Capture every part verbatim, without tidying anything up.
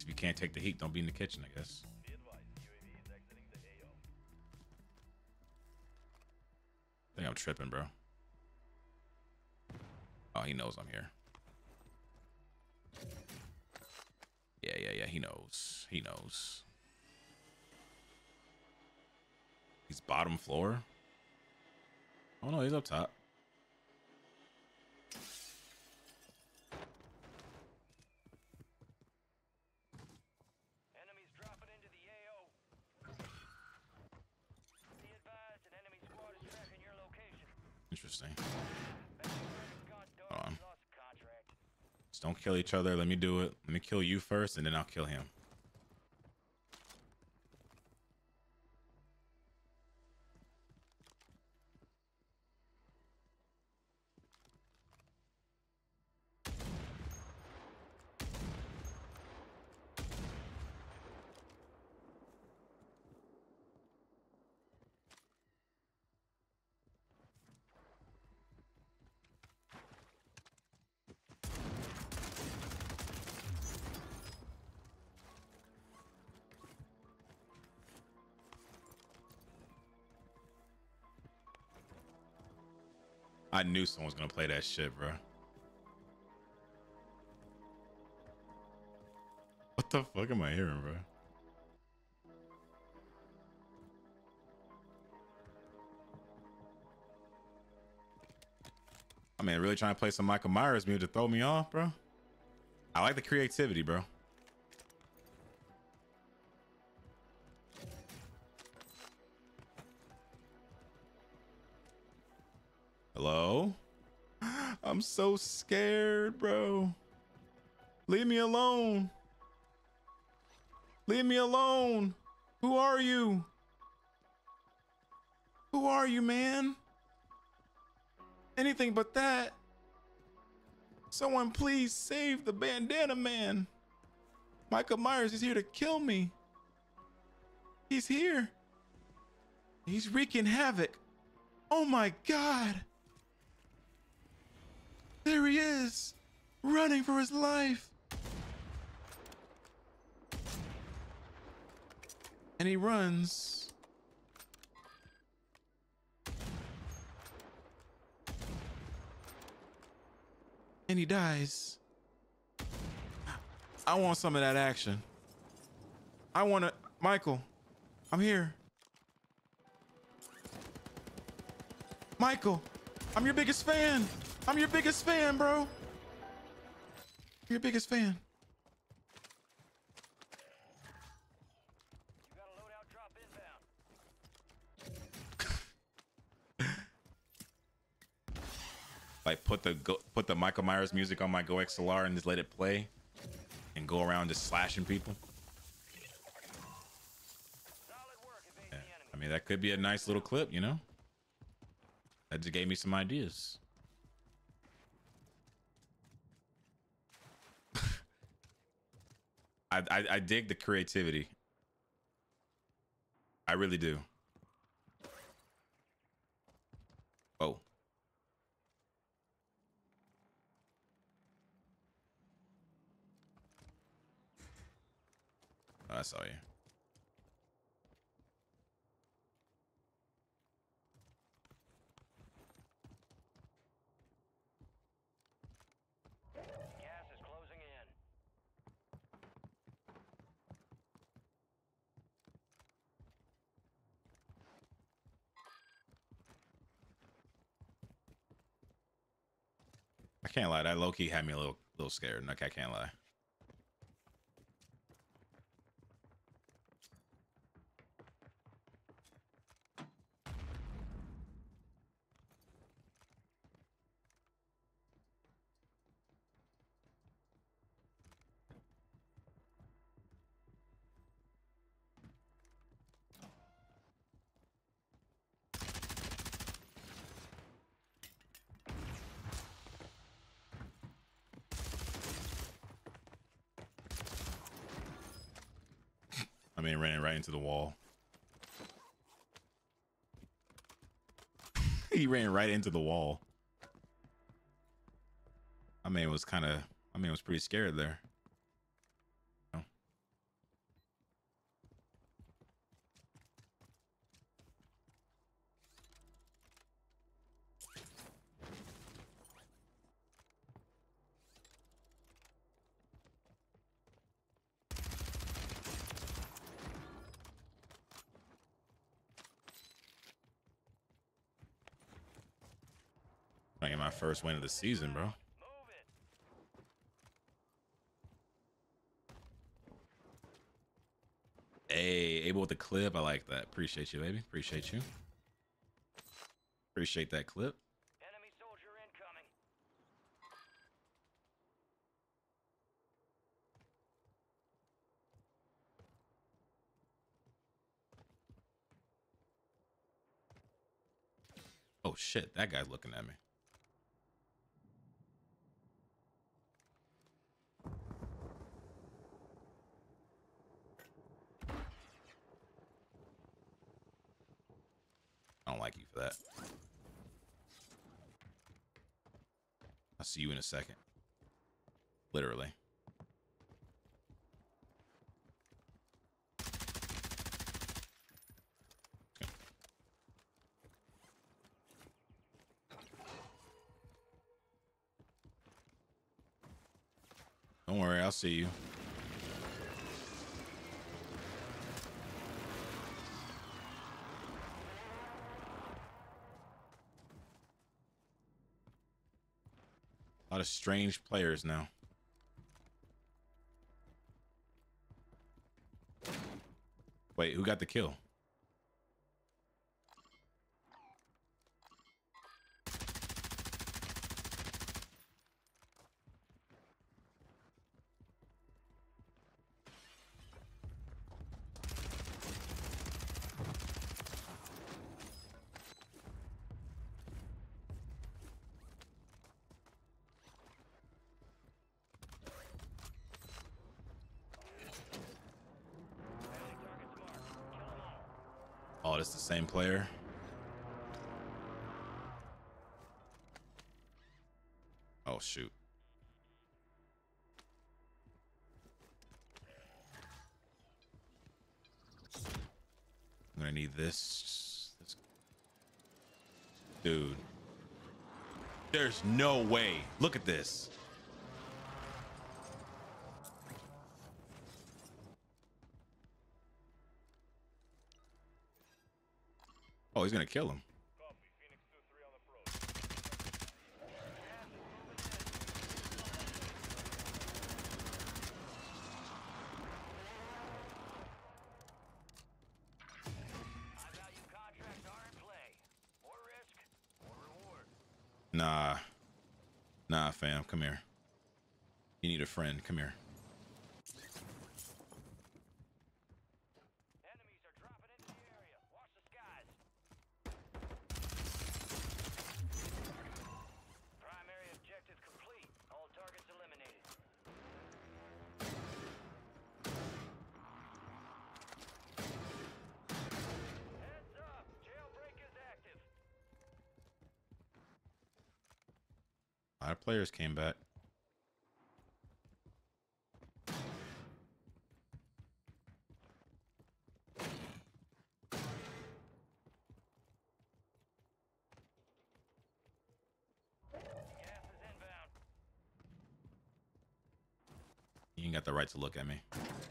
If you can't take the heat, don't be in the kitchen, I guess. I think I'm tripping, bro. Oh, he knows I'm here. Yeah, yeah, yeah. He knows. He knows. He's bottom floor. Oh no, he's up top. Enemies dropping into the A O. Be advised, an enemy squad is tracking your location. Interesting. Hold on. Just don't kill each other. Let me do it. Let me kill you first, and then I'll kill him. I knew someone was gonna play that shit, bro. What the fuck am I hearing, bro? I mean, really trying to play some Michael Myers music to throw me off, bro. I like the creativity, bro. Hello? I'm so scared, bro. Leave me alone. Leave me alone. Who are you? Who are you, man? Anything but that. Someone please save the bandana man. Michael Myers is here to kill me. He's here. He's wreaking havoc. Oh my God. There he is, running for his life. And he runs. And he dies. I want some of that action. I want to, Michael, I'm here. Michael, I'm your biggest fan. I'm your biggest fan, bro. Your biggest fan. You got a loadout drop inbound. Like put the go, put the Michael Myers music on my Go X L R and just let it play, and go around just slashing people. Yeah. I mean, that could be a nice little clip, you know. That just gave me some ideas. I, I I dig the creativity. I really do. Oh. Oh, I saw you. Gas is closing in. I can't lie. That low key had me a little little scared. Like, I can't lie. I mean, ran right into the wall. He ran right into the wall. I mean, it was kind of, I mean, it was pretty scared there. You know? I get my first win of the season, bro. Move it. Hey, able with the clip. I like that. Appreciate you, baby. Appreciate you. Appreciate that clip. Enemy soldier incoming. Oh shit, that guy's looking at me. I don't like you for that. I'll see you in a second. Literally. Don't worry, I'll see you. A lot of strange players now. Wait, who got the kill? Oh, it's the same player. Oh, shoot. I'm gonna need this. this. Dude. There's no way. Look at this. Oh, he's gonna kill him. Copy. Phoenix two three on approach. High value contracts are in play. More risk, more reward. Nah. Nah, fam. Come here. You need a friend. Come here. Enemies are dropping into the area. Watch the skies. Primary objective complete. All targets eliminated. Heads up. Jailbreak is active. A lot of players came back. Gas is inbound. You ain't got the right to look at me.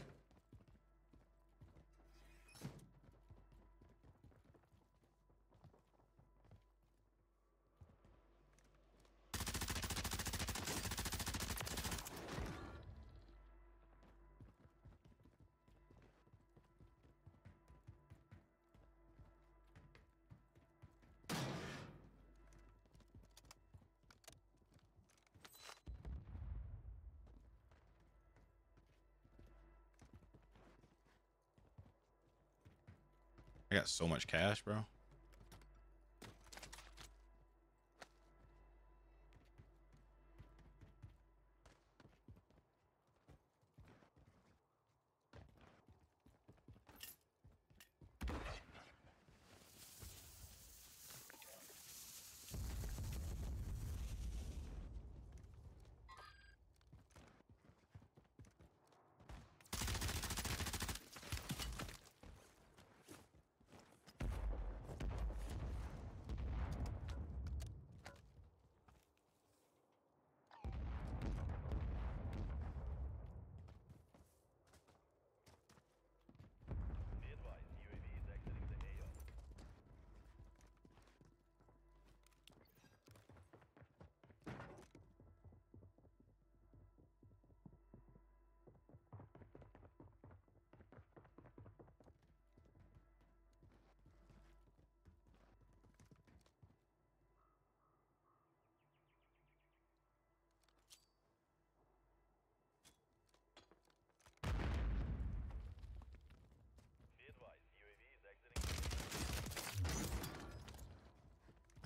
I got so much cash, bro.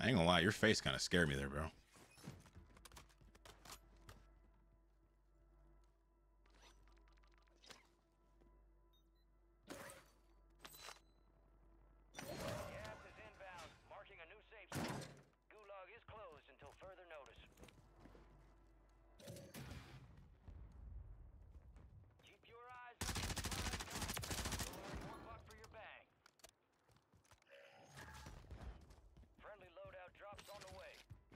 I ain't gonna lie, your face kind of scared me there, bro. Gas is inbound, marking a new safe zone. Gulag is closed until further notice. Keep your eyes on the prize. You'll earn more buck for your bang. Friendly loadout drops on the way.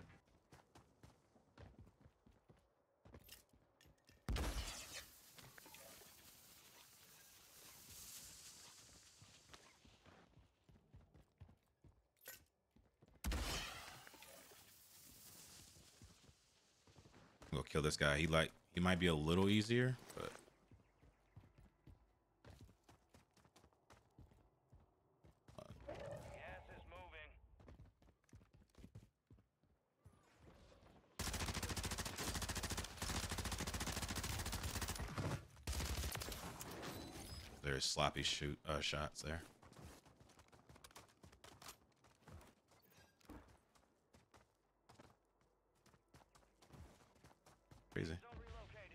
Go kill this guy. He like he might be a little easier, but Gas is moving. there's sloppy shoot uh, shots there. Crazy. Zone relocated.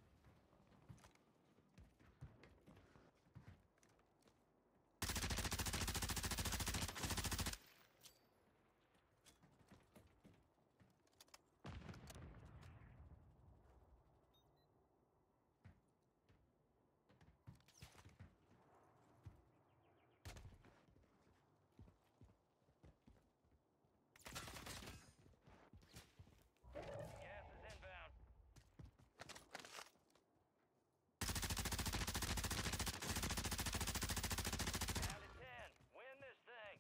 Gas is inbound. Down to ten. Win this thing.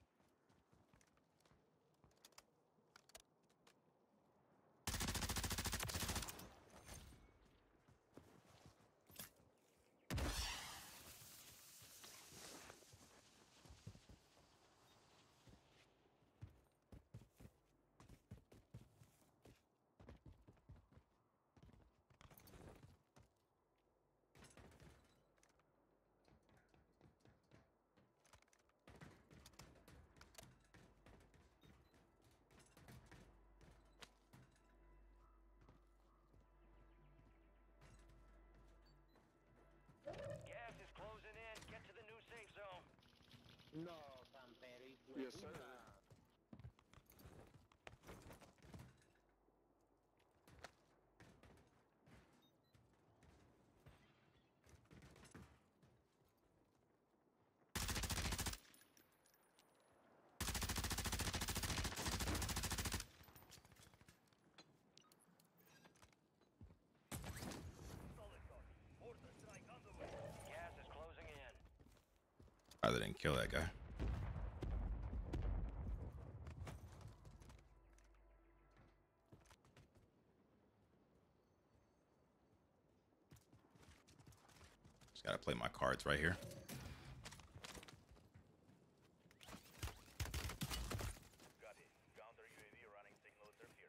Gas is closing in. Get to the new safe zone. No, Samperi. Yes, sir. Gas is closing in. Rather than kill that guy. Just gotta play my cards right here. Got it. Counter U A V running signal interference.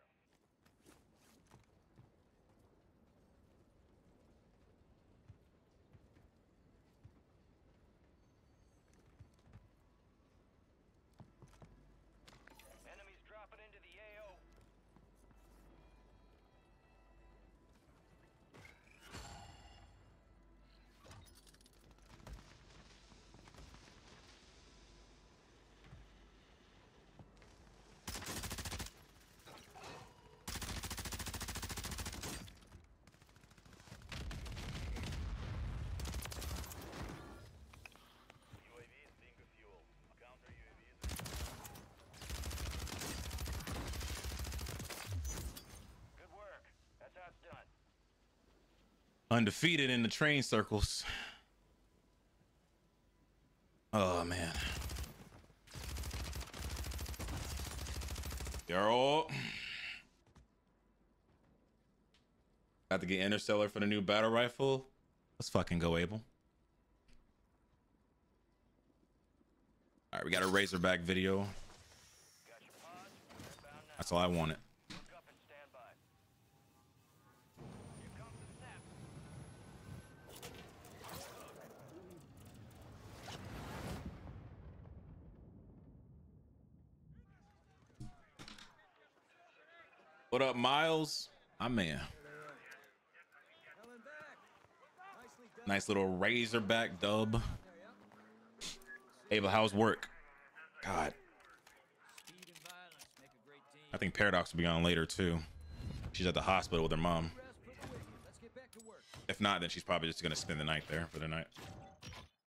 Enemies dropping into the A O. U A V is being refueled. Counter U A V is good work. That's how it's done. Undefeated in the train circles. Oh man. Yo. Got to get Interstellar for the new battle rifle. Let's fucking go, Abel. All right, we got a Razorback video. Got your pods. Inbound now. That's all I wanted. Look up and stand by. Here comes the snap. What up, Miles? My man. Nice little Razorback dub. Ava, how's work? God. I think Paradox will be on later too. She's at the hospital with her mom. If not, then she's probably just gonna spend the night there for the night.